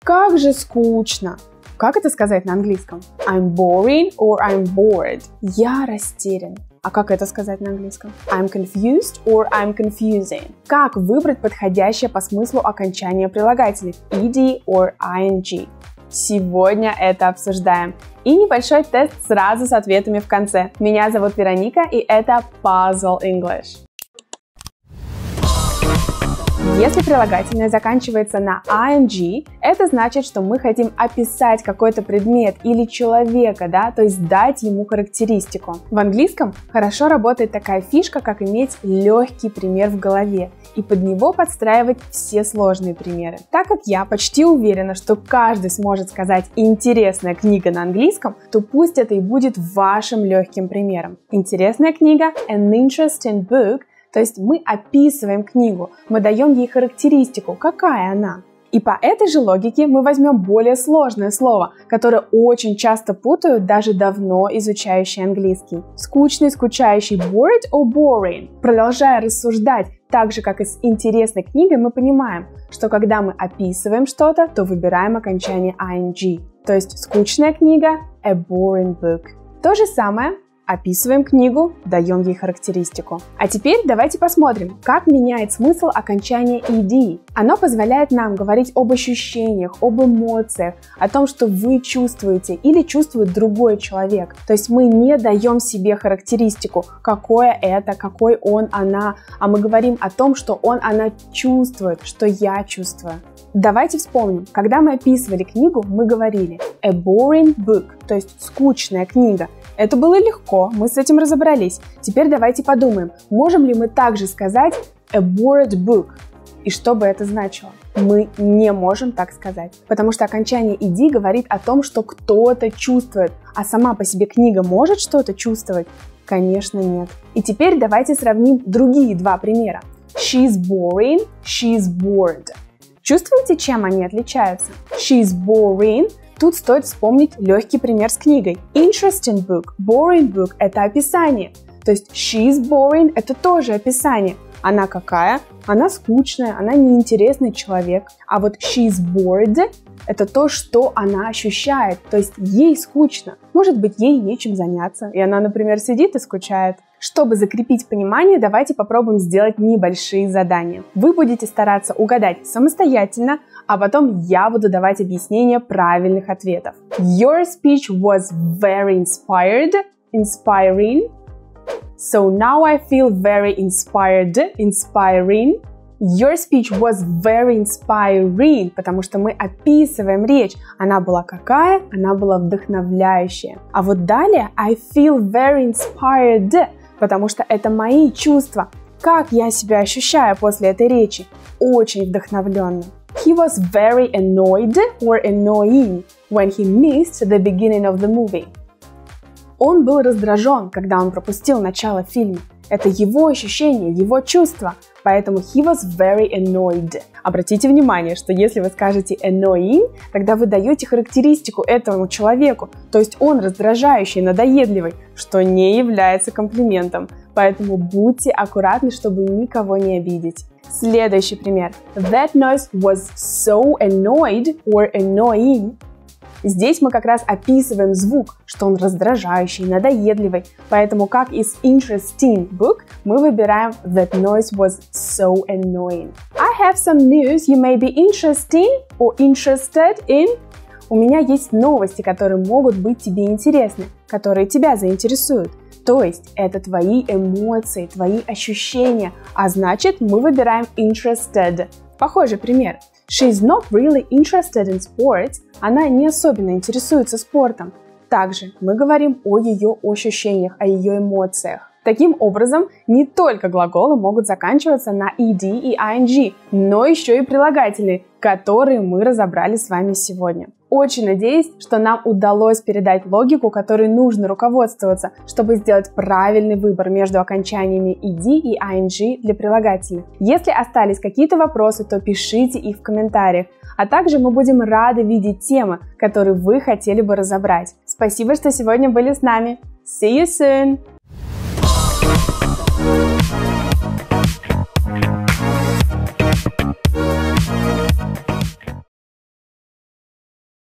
Как же скучно! Как это сказать на английском? I'm boring or I'm bored. Я растерян. А как это сказать на английском? I'm confused or I'm confusing. Как выбрать подходящее по смыслу окончание прилагательных ed or ing? Сегодня это обсуждаем. И небольшой тест сразу с ответами в конце. Меня зовут Вероника, и это Puzzle English. Если прилагательное заканчивается на ing, это значит, что мы хотим описать какой-то предмет или человека, да, то есть дать ему характеристику. В английском хорошо работает такая фишка, как иметь легкий пример в голове и под него подстраивать все сложные примеры. Так как я почти уверена, что каждый сможет сказать «интересная книга» на английском, то пусть это и будет вашим легким примером. Интересная книга – an interesting book. То есть мы описываем книгу, мы даем ей характеристику, какая она. И по этой же логике мы возьмем более сложное слово, которое очень часто путают даже давно изучающие английский. Скучный, скучающий, bored or boring. Продолжая рассуждать так же, как и с интересной книгой, мы понимаем, что когда мы описываем что-то, то выбираем окончание ing. То есть скучная книга – a boring book. То же самое. Описываем книгу, даем ей характеристику. А теперь давайте посмотрим, как меняет смысл окончания ed. Оно позволяет нам говорить об ощущениях, об эмоциях, о том, что вы чувствуете или чувствует другой человек. То есть мы не даем себе характеристику, какое это, какой он, она, а мы говорим о том, что он, она чувствует, что я чувствую. Давайте вспомним, когда мы описывали книгу, мы говорили a boring book, то есть скучная книга. Это было легко, мы с этим разобрались. Теперь давайте подумаем, можем ли мы также сказать a bored book? И что бы это значило? Мы не можем так сказать, потому что окончание ed говорит о том, что кто-то чувствует, а сама по себе книга может что-то чувствовать? Конечно, нет. И теперь давайте сравним другие два примера. She's boring, she's bored. Чувствуете, чем они отличаются? She's boring. Тут стоит вспомнить легкий пример с книгой. Interesting book, boring book – это описание. То есть she's boring – это тоже описание. Она какая? Она скучная, она неинтересный человек. А вот she's bored – это то, что она ощущает. То есть ей скучно. Может быть, ей нечем заняться. И она, например, сидит и скучает. Чтобы закрепить понимание, давайте попробуем сделать небольшие задания. Вы будете стараться угадать самостоятельно, а потом я буду давать объяснение правильных ответов. Your speech was very inspiring. So now I feel very inspiring. Your speech was very inspiring, потому что мы описываем речь. Она была какая? Она была вдохновляющая. А вот далее I feel very inspired, потому что это мои чувства. Как я себя ощущаю после этой речи? Очень вдохновленно. He was very annoyed or annoying when he missed the beginning of the movie. Он был раздражен, когда он пропустил начало фильма. Это его ощущение, его чувство. Поэтому he was very annoyed. Обратите внимание, что если вы скажете annoying, тогда вы даете характеристику этому человеку. То есть он раздражающий, надоедливый, что не является комплиментом. Поэтому будьте аккуратны, чтобы никого не обидеть. Следующий пример. That noise was so annoyed or annoying. Здесь мы как раз описываем звук, что он раздражающий, надоедливый. Поэтому, как и с interesting book, мы выбираем that noise was so annoying. I have some news you may be interested in. У меня есть новости, которые могут быть тебе интересны, которые тебя заинтересуют. То есть это твои эмоции, твои ощущения, а значит мы выбираем interested. Похожий пример. She's not really interested in sports. Она не особенно интересуется спортом. Также мы говорим о ее ощущениях, о ее эмоциях. Таким образом, не только глаголы могут заканчиваться на ed и ing, но еще и прилагательные, которые мы разобрали с вами сегодня. Очень надеюсь, что нам удалось передать логику, которой нужно руководствоваться, чтобы сделать правильный выбор между окончаниями ed и ing для прилагательных. Если остались какие-то вопросы, то пишите их в комментариях, а также мы будем рады видеть темы, которые вы хотели бы разобрать. Спасибо, что сегодня были с нами. See you soon!